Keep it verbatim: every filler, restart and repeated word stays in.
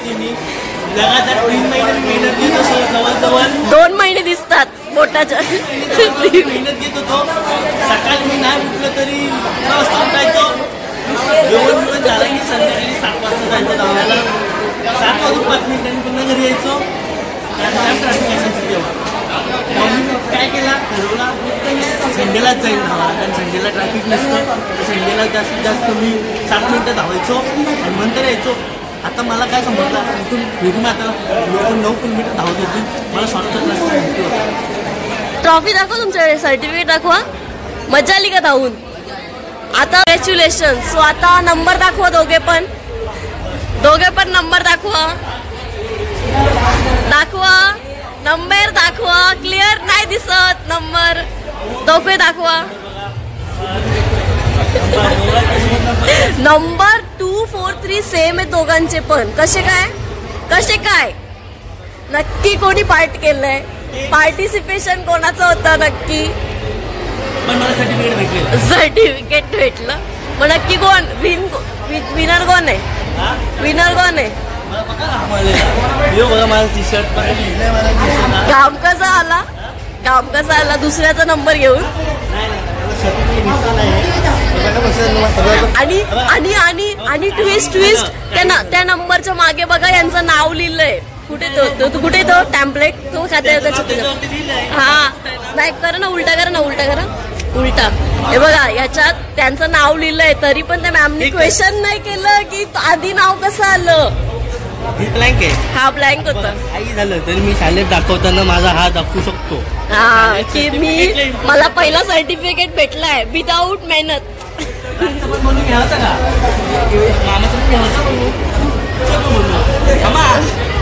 मी लगातार तीन महिने मेहनत घेत होतो, जवळजवळ दोन महिने दिसतात बोटाच्या मेहनत घेत होतो. सकाळी मी नाही उठलं तरी अकरा वाजता उठायचो. जेवण जेवण झालं की संध्याकाळी सात वाजता जायचं धावायला. सात वाजून पाच मिनिटांनी पुन्हा घरी यायचो. ट्रॅफिक असायचं तेव्हा मम्मी काय केला ठरवला संडेलाच जाईल धावायला, कारण संडेला ट्रॅफिक नसतं. संडेला जास्तीत जास्त मी सात मिनटं धावायचो आणि नंतर यायचो. आता मला काय समजलं, इथून फिरून आता लोक नऊ किलोमीटर धावत होती, मला शॉर्टकट रस्ता माहिती होता. ट्रॉफी दाखवा, तुमच्याकडे सर्टिफिकेट दाखवा. मजा आली का धावून? आता कॉंग्रॅच्युलेशन. सो आता नंबर दाखवा, दोघे पण दोघे पण नंबर दाखवा दाखवा नंबर दाखवा. क्लिअर नाही दिसत नंबर, दोघे दाखवा. Number two four three same आहे दोघांचे पण. कसे काय कसे काय नक्की कोणी पार्ट केलंय? पार्टिसिपेशन कोणाचं होतं नक्की? सर्टिफिकेट भेटलं. मग नक्की कोण विन विनर कोण आहे? विनर कोण आहे? काम कसा आला? काम कसा आला दुसऱ्याचा नंबर घेऊन? आणि आणि आणि आणि ट्विस्ट ट्विस्ट त्या त्या नंबरच्या मागे बघा यांचं नाव लिहिलंय. कुठे तो तू कुठे तो टॅम्पलेट तो खात्या हा नाही करा ना, उलटा करा ना, उलटा करा उलटा. हे बघा याच्यात त्यांचं नाव लिहिलंय, तरी पण त्या मॅमनी क्वेश्चन नाही केलं की आधी नाव कसं आलं. ब्लँक आहे, हा ब्लँक होता. काही झालं तरी मी शाळेत दाखवताना माझा हात दाखवू शकतो हा की मी मला पहिला सर्टिफिकेट भेटलाय विदाऊट मेहनत. घ्यायचं का मामाचं घ्यायचं